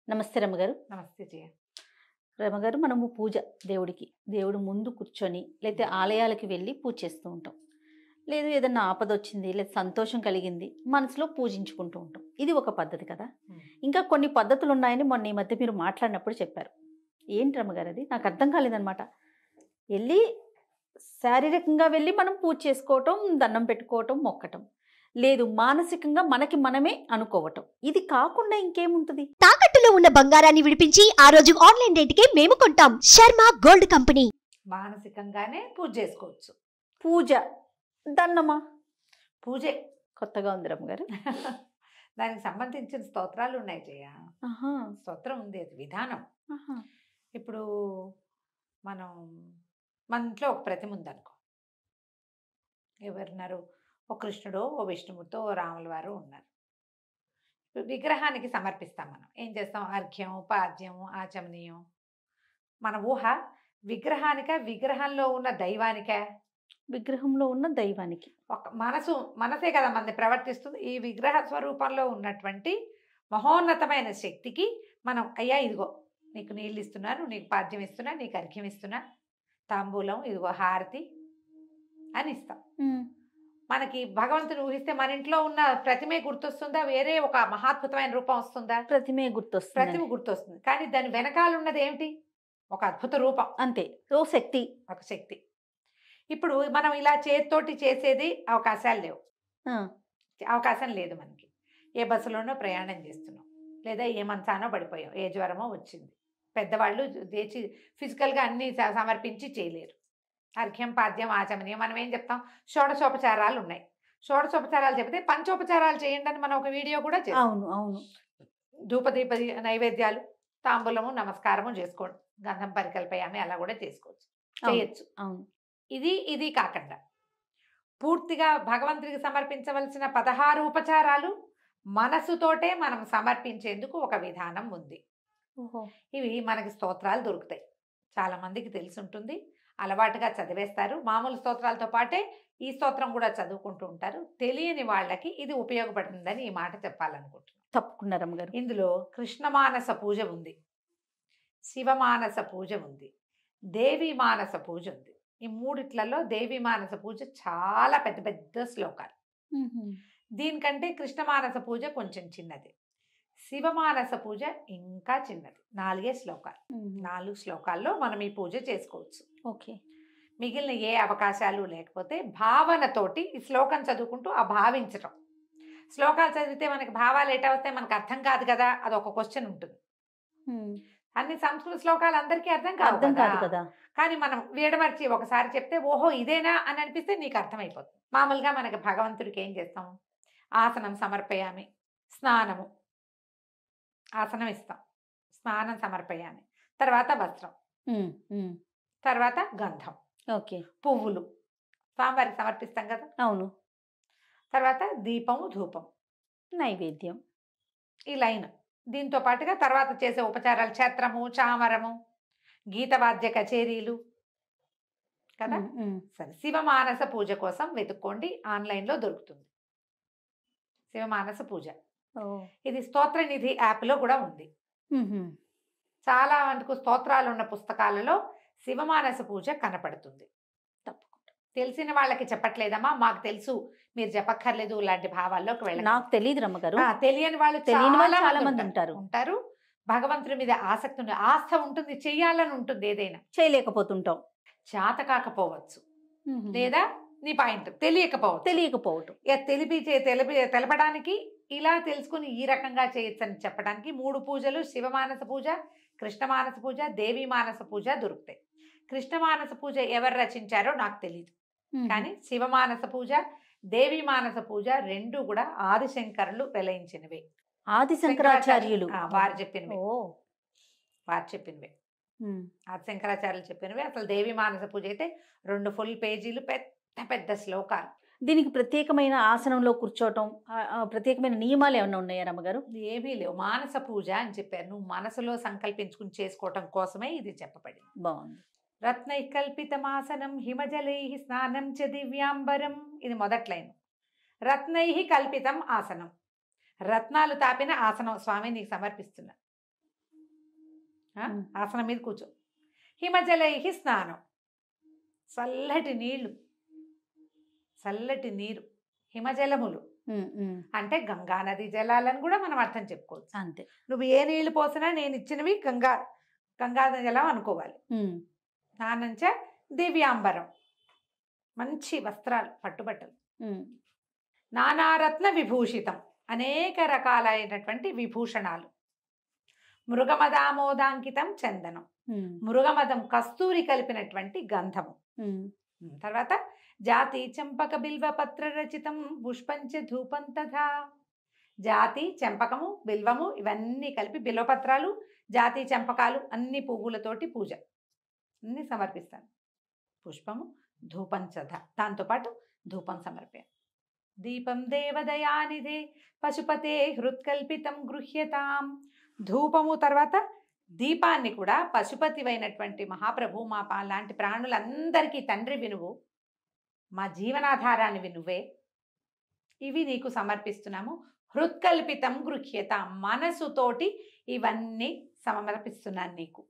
నమస్తే రమ్మగారు. నమస్తే జయ. రమ్మగారు, మనము పూజ దేవుడికి, దేవుడు ముందు కూర్చొని లేతే ఆలయాలకి వెళ్ళి పూజ చేస్తూ ఉంటాం. లేదు ఏదన్నా ఆపదొచ్చింది, లేదా సంతోషం కలిగింది, మనసులో పూజించుకుంటూ ఉంటాం. ఇది ఒక పద్ధతి కదా. ఇంకా కొన్ని పద్ధతులు ఉన్నాయని మొన్న ఈ మధ్య మీరు మాట్లాడినప్పుడు చెప్పారు. ఏంటి రమ్మగారు అది? నాకు అర్థం కాలేదనమాట. వెళ్ళి శారీరకంగా వెళ్ళి మనం పూజ చేసుకోవటం, దండం పెట్టుకోవటం, మొక్కటం. లేదు మానసికంగా మనకి మనమే అనుకోవటం. ఇది కాకుండా ఇంకేముంటుంది? తాకట్టులో ఉన్న బంగారాన్ని విడిపించి ఆ రోజు ఆన్లైన్ రేటుకే మేము కొంటాం. Sharma gold company. మానసికంగానే పూజ చేసుకోవచ్చు. పూజ దండమా? పూజే. కొత్తగా ఉంది రమ్మగారు. దానికి సంబంధించిన స్తోత్రాలు ఉన్నాయి జయ. ఆహా, స్తోత్రం ఉంది, అది విధానం. ఆహా. ఇప్పుడు మనం మన ఇంట్లో ఒక ప్రతిమ ఉందనుకో, ఎవరున్నారు? ఓ కృష్ణుడు, ఓ విష్ణుమూర్తో, ఓ రాముల వారు ఉన్నారు. విగ్రహానికి సమర్పిస్తాం. మనం ఏం చేస్తాం? అర్ఘ్యం, పాద్యం, ఆచమనీయం. మన ఊహ విగ్రహానిక, విగ్రహంలో ఉన్న దైవానిక? విగ్రహంలో ఉన్న దైవానికి. ఒక మనసే కదా మనది ప్రవర్తిస్తుంది. ఈ విగ్రహ స్వరూపంలో ఉన్నటువంటి మహోన్నతమైన శక్తికి మనం, అయ్యా ఇదిగో నీకు నీళ్ళు ఇస్తున్నాను, నీకు పాద్యం ఇస్తున్నా, నీకు అర్ఘ్యం ఇస్తున్నా, తాంబూలం, ఇదిగో హారతి అని ఇస్తాం. మనకి భగవంతుని ఊహిస్తే మన ఇంట్లో ఉన్న ప్రతిమే గుర్తొస్తుందా? వేరే ఒక మహాద్భుతమైన రూపం వస్తుందా? ప్రతిమే గుర్తొస్తుంది. ప్రతిమ గుర్తొస్తుంది, కానీ దాని వెనకాల ఉన్నది ఏమిటి? ఒక అద్భుత రూపం, అంతే. ఓ శక్తి, ఒక శక్తి. ఇప్పుడు మనం ఇలా చేతితోటి చేసేది అవకాశాలు లేవు. అవకాశం లేదు మనకి. ఏ బస్సులోనో ప్రయాణం చేస్తున్నాం, లేదా ఏ మంచానో పడిపోయాం, ఏ జ్వరమో వచ్చింది. పెద్దవాళ్ళు దేచి ఫిజికల్గా అన్నీ సమర్పించి చేయలేరు. అర్ఘ్యం, పాద్యం, ఆచమనీయం. మనం ఏం చెప్తాం? షోడశోపచారాలు ఉన్నాయి. షోడశోపచారాలు చెప్తే పంచోపచారాలు చేయండి అని మనం ఒక వీడియో కూడా చేస్తాం. అవును అవును. ధూపదీప నైవేద్యాలు, తాంబూలము, నమస్కారము చేసుకోండి, గంధం పరికల్పయామి, అలా కూడా చేసుకోవచ్చు, చేయొచ్చు. అవును. ఇది కాకుండా పూర్తిగా భగవంతుడికి సమర్పించవలసిన 16 ఉపచారాలు మనసుతోటే మనం సమర్పించేందుకు ఒక విధానం ఉంది. ఇవి మనకి స్తోత్రాలు దొరుకుతాయి. చాలా మందికి తెలిసి ఉంటుంది, అలవాటుగా చదివేస్తారు. మామూలు స్తోత్రాలతో పాటే ఈ స్తోత్రం కూడా చదువుకుంటూ ఉంటారు. తెలియని వాళ్ళకి ఇది ఉపయోగపడుతుందని ఈ మాట చెప్పాలనుకుంటున్నాను. తప్పకుండా రమ్మగారు. ఇందులో కృష్ణమానస పూజ ఉంది, శివమానస పూజ ఉంది, దేవి మానస పూజ ఉంది. ఈ మూడిట్లలో దేవి మానస పూజ చాలా పెద్ద పెద్ద శ్లోకాలు. దీనికంటే కృష్ణమానస పూజ కొంచెం చిన్నది, శివమానస పూజ ఇంకా చిన్నది. 4 శ్లోకాలు. 4 శ్లోకాల్లో మనం ఈ పూజ చేసుకోవచ్చు. ఓకే. మిగిలిన ఏ అవకాశాలు లేకపోతే భావనతోటి ఈ శ్లోకం చదువుకుంటూ ఆ భావించటం. శ్లోకాలు చదివితే మనకి భావాలు ఎటా వస్తాయి మనకు అర్థం కాదు కదా, అదొక క్వశ్చన్ ఉంటుంది. అన్ని సంస్కృత శ్లోకాలు అందరికీ అర్థం కాదు కదా. కానీ మనం వీడమర్చి ఒకసారి చెప్తే ఓహో ఇదేనా అని అనిపిస్తే నీకు అర్థమైపోతుంది. మామూలుగా మనకి భగవంతుడికి ఏం చేస్తాం? ఆసనం సమర్పయామి, స్నానము, ఆసనం ఇస్తాం, స్నానం సమర్పయామి, తర్వాత వస్త్రం, తర్వాత గంధం, ఓకే, పువ్వులు స్వామివారికి సమర్పిస్తాం కదా. అవును. తర్వాత దీపము, ధూపం, నైవేద్యం, ఈ లైన్. దీంతో పాటుగా తర్వాత చేసే ఉపచారాలు ఛత్రము, చామరము, గీతవాద్య కచేరీలు కదా. సరే, శివమానస పూజ కోసం వెతుక్కోండి, ఆన్లైన్లో దొరుకుతుంది శివమానస పూజ. ఇది స్తోత్రనిధి యాప్లో కూడా ఉంది. చాలా మటుకు స్తోత్రాలు ఉన్న పుస్తకాలలో శివమానస పూజ కనపడుతుంది. తప్పకుండా. తెలిసిన వాళ్ళకి చెప్పట్లేదమ్మా, మాకు తెలుసు, మీరు చెప్పక్కర్లేదు, ఇలాంటి భావాల్లోకి వెళ్ళండి. నాకు తెలియదు రమ్మగారు. తెలియని వాళ్ళు చాలా మంది ఉంటారు. భగవంతుడి మీద ఆసక్తి ఉంది, ఆస్థ ఉంటుంది, చెయ్యాలని ఉంటుంది, ఏదైనా చేయలేకపోతుంటాం, చేత కాకపోవచ్చు, లేదా నీ పాయింట్ తెలియకపోవటం. తెలపడానికి ఇలా తెలుసుకుని ఈ రకంగా చేయొచ్చు అని చెప్పడానికి 3 పూజలు, శివమానస పూజ, కృష్ణమానస పూజ, దేవి మానస పూజ దొరుకుతాయి. కృష్ణమానస పూజ ఎవరు రచించారో నాకు తెలియదు, కానీ శివమానస పూజ, దేవి మానస పూజ రెండు కూడా ఆదిశంకరులు వెలయించినవే. ఆదిశంకరాచార్యులు వారు చెప్పినవే. ఆదిశంకరాచార్యులు చెప్పినవే. అసలు దేవి మానస పూజ అయితే 2 ఫుల్ పేజీలు, పెద్ద పెద్ద శ్లోకాలు. దీనికి ప్రత్యేకమైన ఆసనంలో కూర్చోవటం, ప్రత్యేకమైన నియమాలు ఏమైనా ఉన్నాయా రమ్మగారు? ఏమీ లేవు. మానస పూజ అని చెప్పారు, నువ్వు మనసులో సంకల్పించుకుని చేసుకోవటం కోసమే ఇది చెప్పబడింది. బాగుంది. రత్నై కల్పితమాసనం హిమజలై స్నానం చ దివ్యాంబరం, ఇది మొదటి లైన్. రత్నై కల్పితం ఆసనం, రత్నాలు తాపిన ఆసనం స్వామి నీకు సమర్పిస్తున్నా. ఆసనం మీద కూర్చో. హిమజలై స్నానం, చల్లటి నీళ్లు, చల్లటి నీరు, హిమజలములు అంటే గంగా నది జలాలను కూడా మనం అర్థం చెప్పుకోవచ్చు. అంతే. నువ్వు ఏ నీళ్లు పోసినా నేను ఇచ్చినవి గంగా జలం అనుకోవాలి. నానంచ దివ్యాంబరం, మంచి వస్త్రాలు, పట్టుబట్టలు, నానారత్న విభూషితం, అనేక రకాలైనటువంటి విభూషణాలు, మృగమదామోదాంకితం చందనం, మృగమదం కస్తూరి కలిపినటువంటి గంధము, తర్వాత జాతి చెంపక బిల్వ పత్ర రచితం పుష్పంచ ధూపం తథా. జాతి, చెంపకము, బిల్వము ఇవన్నీ కలిపి, బిల్వపత్రాలు, జాతి, చెంపకాలు అన్ని పువ్వులతోటి పూజ అన్ని సమర్పిస్తాను. పుష్పము, ధూపం చథ, దాంతోపాటు ధూపం సమర్పయాను. దీపం దేవదయానిధే పశుపతే హృత్కల్పితం గృహ్యతాం. ధూపము తర్వాత దీపాన్ని కూడా పశుపతివైనటువంటి మహాప్రభు, మా లాంటి ప్రాణులందరికీ తండ్రి వినువు, మా జీవనాధారాన్ని వినువే, ఇవి నీకు సమర్పిస్తున్నాము. హృత్కల్పితం గృహ్యత, మనసుతోటి ఇవన్నీ సమర్పిస్తున్నాను నీకు.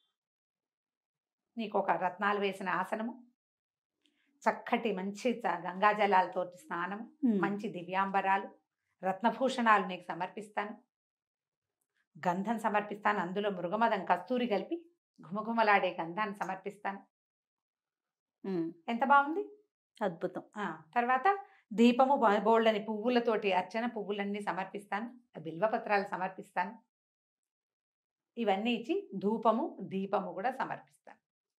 నీకు ఒక రత్నాలు వేసిన ఆసనము, చక్కటి మంచి గంగాజలాలతో స్నానము, మంచి దివ్యాంబరాలు, రత్నభూషణాలు నీకు సమర్పిస్తాను. గంధం సమర్పిస్తాను, అందులో మృగమదం కస్తూరి కలిపి ఘుమఘుమలాడే గంధాన్ని సమర్పిస్తాను. ఎంత బాగుంది, అద్భుతం. తర్వాత దీపము, బోళ్ళని పువ్వులతోటి అర్చన, పువ్వులన్నీ సమర్పిస్తాను, బిల్వపత్రాలు సమర్పిస్తాను. ఇవన్నీ ఇచ్చి ధూపము, దీపము కూడా సమర్పిస్తాను.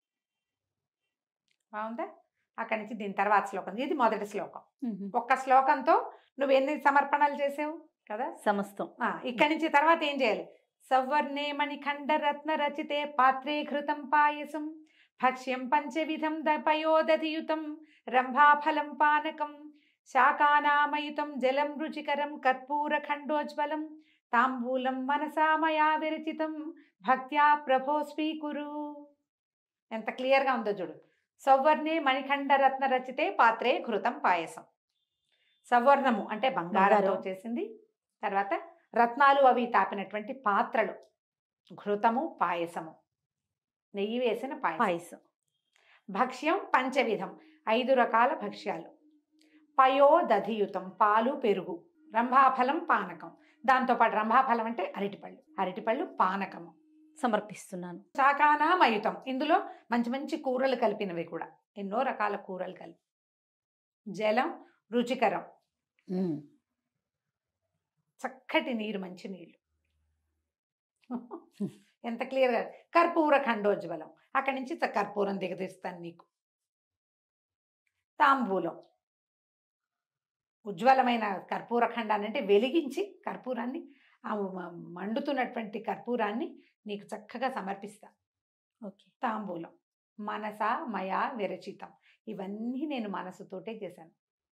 బాగుందా? అక్కడి నుంచి దీని తర్వాత శ్లోకం, ఇది మొదటి శ్లోకం. ఒక్క శ్లోకంతో నువ్వు ఎన్ని సమర్పణలు చేసావు కదా, సమస్తం. ఇక్కడి నుంచి తర్వాత ఏం చేయాలి? సవర్ణే మణిఖండ రత్న రచితే పాత్రే ఘృతం పాయసం భక్ష్యం పంచవిధం పయోదధియుతం రంభాఫలం పానకం శాకానామయుతం జలం రుచికరం కర్పూర ఖండోజ్వలం తాంబూలం మనసా మయా విరచితం భక్త్యా ప్రభో స్వీకురు. ఎంత క్లియర్గా ఉందో చూడు. సవర్ణే మణిఖండ రత్న రచితే పాత్రే ఘృతం పాయసం. సవర్ణము అంటే బంగారంతో చేసింది, తర్వాత రత్నాలు అవి తాపినటువంటి పాత్రలు, ఘృతము పాయసము, నెయ్యి వేసిన పాయసం. భక్ష్యం పంచవిధం, 5 రకాల భక్ష్యాలు. పయోదధియుతం, పాలు పెరుగు. రంభాఫలం పానకం, దాంతోపాటు రంభాఫలం అంటే అరటిపళ్ళు, అరటిపళ్ళు పానకము సమర్పిస్తున్నాను. శాకానామయుతం, ఇందులో మంచి మంచి కూరలు కలిపినవి కూడా, ఎన్నో రకాల కూరలు కలిపి. జలం రుచికరం, చక్కటి నీరు, మంచి నీళ్ళు. ఎంత క్లియర్గా. కర్పూర ఖండోజ్వలం, అక్కడి నుంచి కర్పూరం దిగదీస్తాను నీకు. తాంబూలం, ఉజ్వలమైన కర్పూర ఖండాన్ని అంటే వెలిగించి కర్పూరాన్ని, ఆ మండుతున్నటువంటి కర్పూరాన్ని నీకు చక్కగా సమర్పిస్తా. ఓకే. తాంబూలం మనసా మయా విరచితం, ఇవన్నీ నేను మనసుతోటే చేశాను,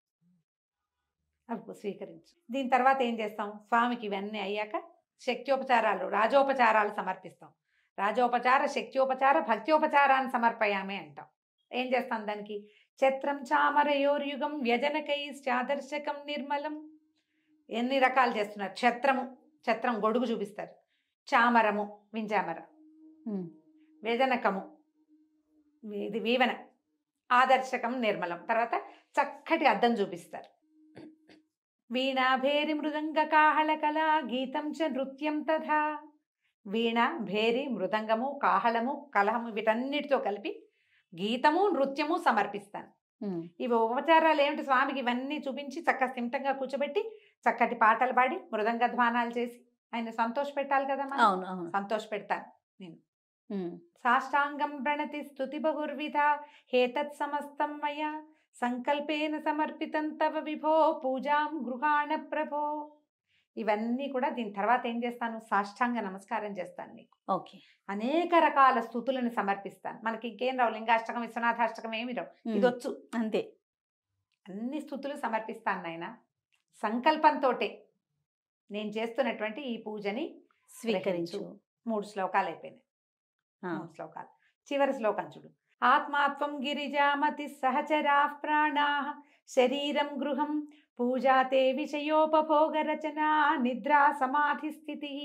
అవి స్వీకరించు. దీని తర్వాత ఏం చేస్తాం? స్వామికి ఇవన్నీ అయ్యాక శక్త్యోపచారాలు, రాజోపచారాలు సమర్పిస్తాం. రాజోపచార, శక్త్యోపచార, భక్త్యోపచారాన్ని సమర్పయామే అంటాం. ఏం చేస్తాం దానికి? ఛత్రం చామరయోర్యుగం వ్యజనకైశ్చాదర్శకం నిర్మలం. ఎన్ని రకాలు చేస్తున్నారు? ఛత్రము, ఛత్రం గొడుగు చూపిస్తారు. చామరము, వింజామర. వ్యజనకము, ఇది వీవన. ఆదర్శకం నిర్మలం. తర్వాత చక్కటి అద్దం చూపిస్తారు. వీణా భేరి మృదంగ కాహళ కళా గీతం చ నృత్యం తథా. వీణ, భేరి, మృదంగము, కాహళము, కలహము వీటన్నిటితో కలిపి గీతము, నృత్యము సమర్పిస్తాను. ఇవి ఉపచారాలు ఏమిటి? స్వామికి ఇవన్నీ చూపించి చక్కగా స్థిమితంగా కూర్చోబెట్టి చక్కటి పాటలు పాడి మృదంగ ధ్వానాలు చేసి ఆయన సంతోష పెట్టాలి కదా. సంతోష పెడతాను నేను. సాష్టాంగం ప్రణతి స్తుతి బహుర్విధ హేతత్ సమస్తం మయా సంకల్పేన సమర్పితం తవ విభో పూజాం గృహాణ ప్రభో. ఇవన్నీ కూడా దీని తర్వాత ఏం చేస్తాను? సాష్టాంగ నమస్కారం చేస్తాను నీకు. ఓకే. అనేక రకాల స్తుతులను సమర్పిస్తాను. మనకి ఇంకేం రావు, లింగాష్టకం, విశ్వనాథాష్టకం ఏమి రావు, ఇదొచ్చు అంతే. అన్ని స్తుతులు సమర్పిస్తాను నాయన. సంకల్పంతో నేను చేస్తున్నటువంటి ఈ పూజని స్వీకరించు. 3 శ్లోకాలు అయిపోయినాయి. 3 శ్లోకాలు. చివరి శ్లోకం చూడు. ఆత్మాత్వం గిరిజామతి సహచరా ప్రాణా శరీరం గృహం పూజాతే విషయోపభోగ రచనా నిద్రా సమాధి స్థితి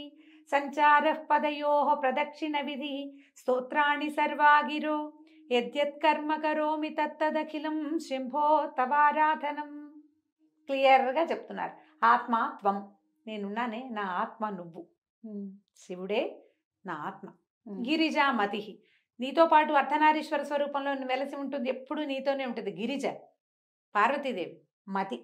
సంచారః పదయోః ప్రదక్షిణ విధి స్తోత్రాణి సర్వాగిరో యద్యత్ కర్మ కరోమి తత్తదఖిలం శంభో తవారాధనం. క్లియర్గా చెప్తున్నారు. ఆత్మ త్వం, నేనున్నానే, నా ఆత్మ నువ్వు, శివుడే నా ఆత్మ. గిరిజా మతి, నీతో పాటు అర్ధనారీశ్వర స్వరూపంలో వెలసి ఉంటుంది, ఎప్పుడు నీతోనే ఉంటుంది. గిరిజ పార్వతీదేవి, మతి.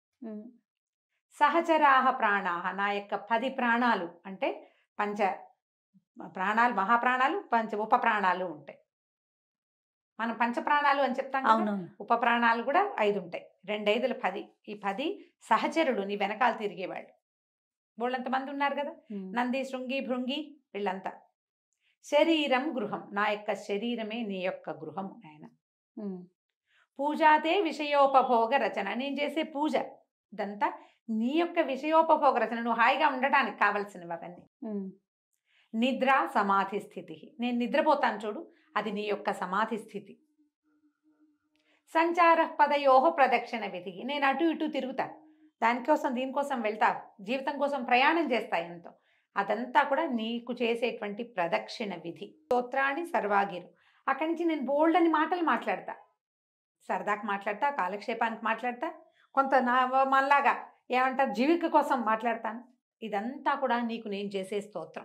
సహచరాహ ప్రాణాహ, నా యొక్క 10 ప్రాణాలు అంటే పంచ ప్రాణాలు, మహాప్రాణాలు, పంచ ఉప ప్రాణాలు ఉంటాయి. మనం పంచ ప్రాణాలు అని చెప్తాం కదా, ఉప ప్రాణాలు కూడా 5 ఉంటాయి. 2 5 10. ఈ 10 సహచరుడు, నీ వెనకాల తిరిగేవాళ్ళు వాళ్ళంతమంది ఉన్నారు కదా. నంది, శృంగి, భృంగి, వీళ్ళంతా. శరీరం గృహం, నా యొక్క శరీరమే నీ యొక్క గృహం ఆయన. పూజాతే విషయోపభోగ రచన, నేను చేసే పూజ ఇదంతా నీ యొక్క విషయోపభోగ రచన, నువ్వు హాయిగా ఉండటానికి కావలసినవి అవన్నీ. నిద్ర సమాధి స్థితి, నేను నిద్రపోతాను చూడు, అది నీ యొక్క సమాధి స్థితి. సంచార పదయోహ ప్రదక్షిణ విధి, నేను అటు ఇటు తిరుగుతాను, దానికోసం దీనికోసం వెళ్తా, జీవితం కోసం ప్రయాణం చేస్తా ఎంతో, అదంతా కూడా నీకు చేసేటువంటి ప్రదక్షిణ విధి. స్తోత్రాన్ని సర్వాగిరు, అక్కడి నుంచి నేను బోల్డ్ అని మాటలు మాట్లాడతా, సరదాకి మాట్లాడతా, కాలక్షేపానికి మాట్లాడతా, కొంత మళ్ళాగా ఏమంటారు జీవిక కోసం మాట్లాడతాను. ఇదంతా కూడా నీకు నేను చేసే స్తోత్రం.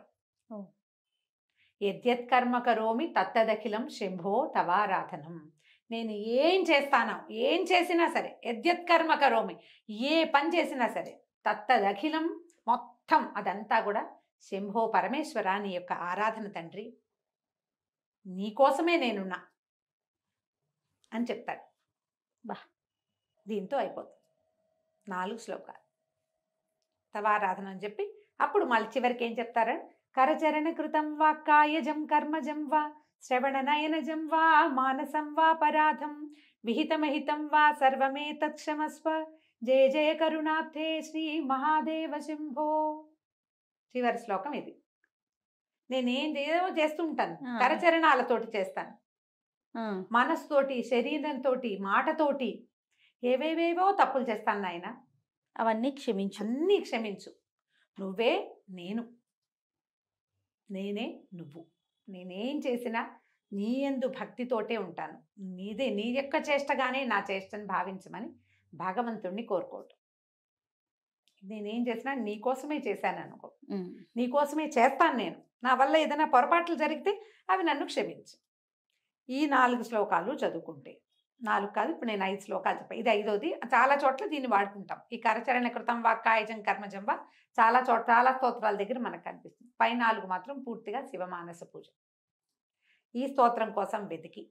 యద్యత్ కర్మ కరోమి తత్తదఖిలం శంభో తవారాధనం, నేను ఏం చేస్తానో, ఏం చేసినా సరే, యద్యత్ కర్మ కరోమి, ఏ పని చేసినా సరే, తత్తదఖిలం మొత్తం అదంతా కూడా శంభో పరమేశ్వర, నీ యొక్క ఆరాధన తండ్రి, నీకోసమే నేనున్నా అని చెప్తాడు. బా, దీంతో అయిపోతుంది 4 శ్లోకాలు తవారాధన అని చెప్పి, అప్పుడు మళ్ళీ చివరికి ఏం చెప్తారు, కరచరణ కృతం వా కాయజం కర్మజం వా శ్రవణనయనజం వా మానసం వా పరాధం విహితమహితం వా సర్వమే తత్క్షమస్వ జయ జయ కరుణాబ్ధే శ్రీ మహాదేవ శంభో. చివరి శ్లోకం ఇది. నేనేం చేస్తూ ఉంటాను, కరచరణాలతోటి చేస్తాను, మనసుతోటి, శరీరంతో, మాటతోటి ఏవేవేవో తప్పులు చేస్తాను నాయన, అవన్నీ క్షమించు, అన్నీ క్షమించు. నువ్వే నేను, నేనే నువ్వు, నేనేం చేసినా నీ యందు భక్తితోటే ఉంటాను, నీదే, నీ యొక్క చేష్టగానే నా చేష్టను భావించమని భగవంతుణ్ణి కోరుకోవటం. నేనేం చేసినా నీకోసమే చేశాను అనుకో, నీకోసమే చేస్తాను నేను, నా వల్ల ఏదైనా పొరపాట్లు జరిగితే అవి నన్ను క్షమించు. ఈ 4 శ్లోకాలు చదువుకుంటే, 4 కాదు, ఇప్పుడు నేను 5 శ్లోకాలు చెప్పాను, ఇది 5వది. చాలా చోట్ల దీన్ని వాడుకుంటాం. ఈ కరచరణ కృతం వా కాయజం కర్మజం వా చాలా స్తోత్రాల దగ్గర మనకు కనిపిస్తుంది. పై 4 మాత్రం పూర్తిగా శివమానస పూజ. ఈ స్తోత్రం కోసం వెతికి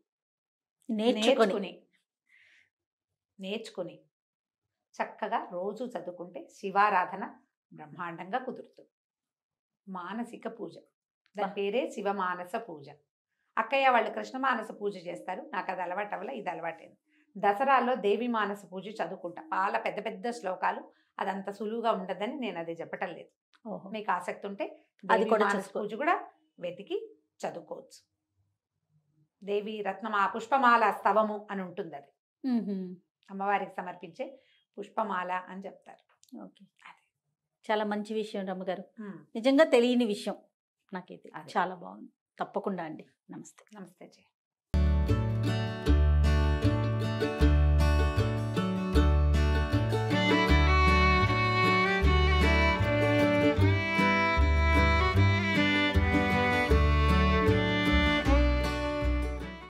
నేర్చుకుని చక్కగా రోజు చదువుకుంటే శివారాధన బ్రహ్మాండంగా కుదురుతుంది. మానసిక పూజ, దాని పేరే శివమానస పూజ. అక్కయ్య వాళ్ళు కృష్ణమానస పూజ చేస్తారు, నాకు అది అలవాటు వల్ల ఇది అలవాటైంది. దసరాలో దేవి మానస పూజ చదువుకుంటా, చాలా పెద్ద పెద్ద శ్లోకాలు, అదంత సులువుగా ఉండదని నేను అది చెప్పటం లేదు. మీకు ఆసక్తి ఉంటే అది కూడా పూజ కూడా వెతికి చదువుకోవచ్చు. దేవి రత్నమా పుష్పమాల స్తవము అని ఉంటుంది, అది అమ్మవారికి సమర్పించే పుష్పమాల అని చెప్తారు. ఓకే, అదే చాలా మంచి విషయం రమ్మగారు, నిజంగా తెలియని విషయం నాకైతే, చాలా బాగుంది. తప్పకుండా అండి. నమస్తే. నమస్తే.